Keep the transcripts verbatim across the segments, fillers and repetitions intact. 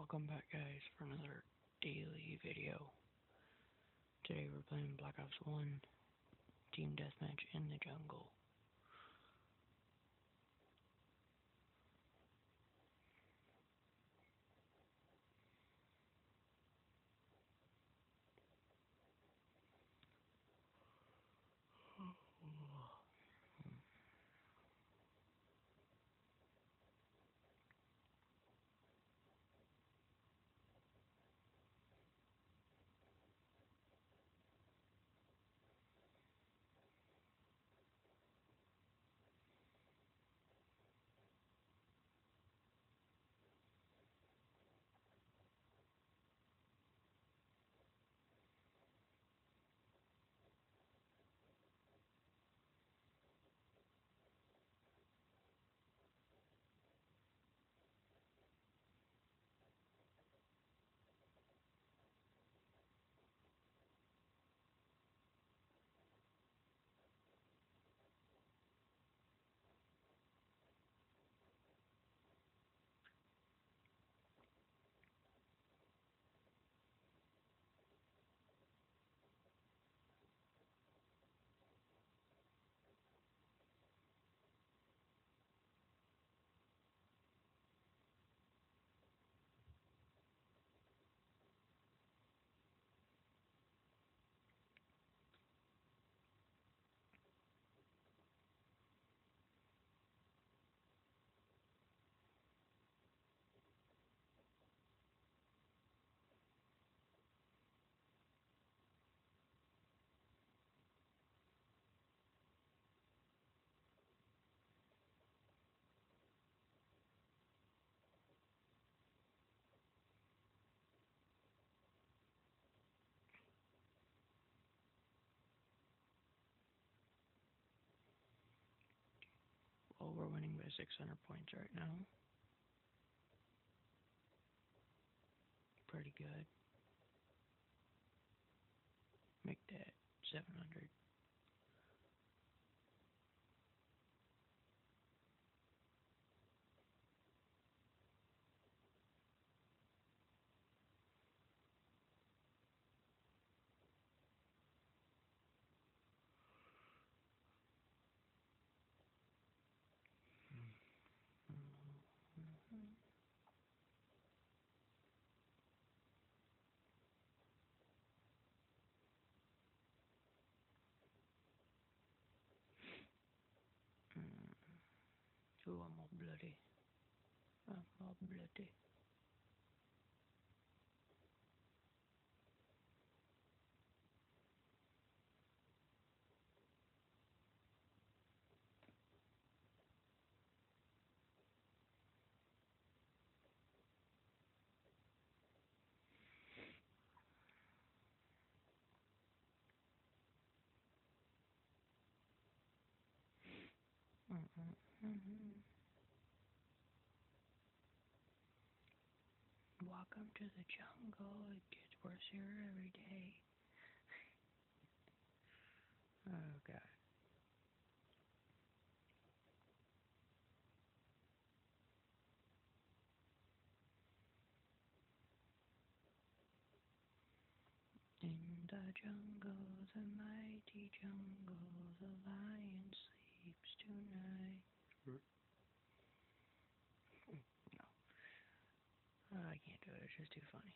Welcome back, guys, for another daily video. Today we're playing Black Ops one Team Deathmatch in the Jungle. Well, we're winning by six hundred points right now. Pretty good. Make that seven hundred. Ooh, I'm all bloody. I'm all bloody. Mm-mm-mm-mm. Welcome to the jungle. It gets worse here every day. Oh, God. In the jungle, the mighty jungle, the lion sleeps tonight. No, oh, I can't do it. It's just too funny.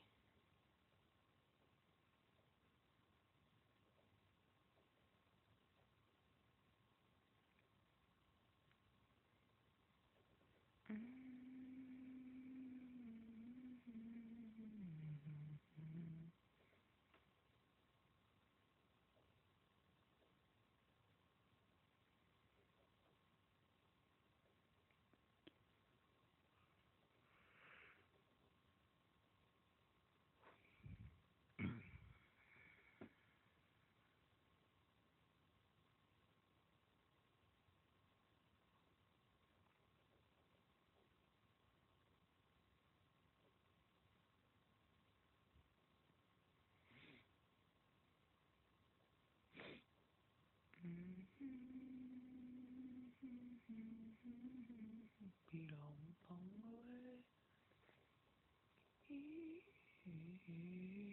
He don't pong away. He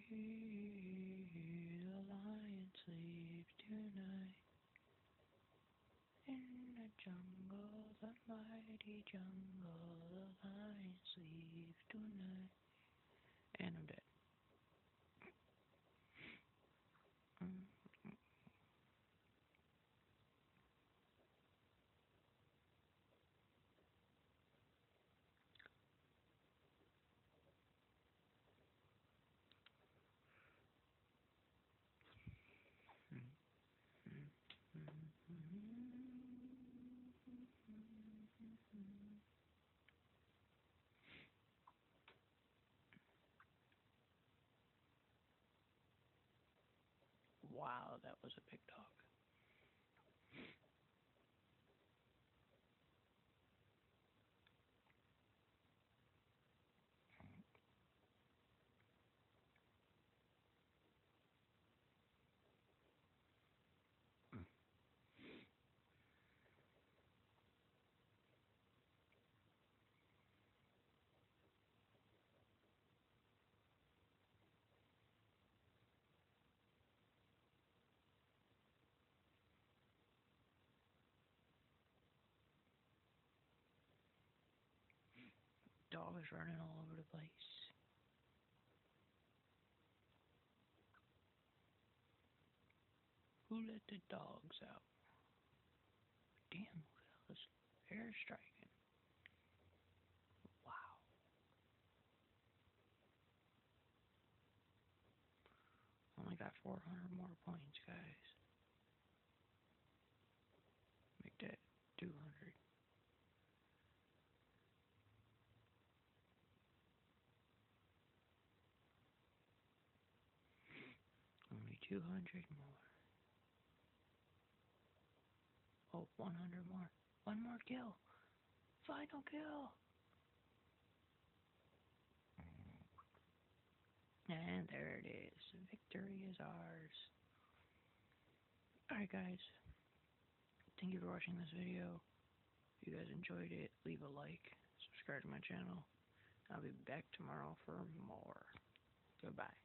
the lion sleeps tonight. In the jungle, the mighty jungle, the lion sleeps tonight. And I'm dead. Mm. Wow, that was a big dog. Dog is running all over the place. Who let the dogs out? Damn, look at all this air striking. Wow. Only got four hundred more points, guys. Make that two hundred. Only two hundred more. Oh, one hundred more. One more kill. Final kill. And there it is. Victory is ours. Alright, guys. Thank you for watching this video. If you guys enjoyed it, leave a like, subscribe to my channel. I'll be back tomorrow for more. Goodbye.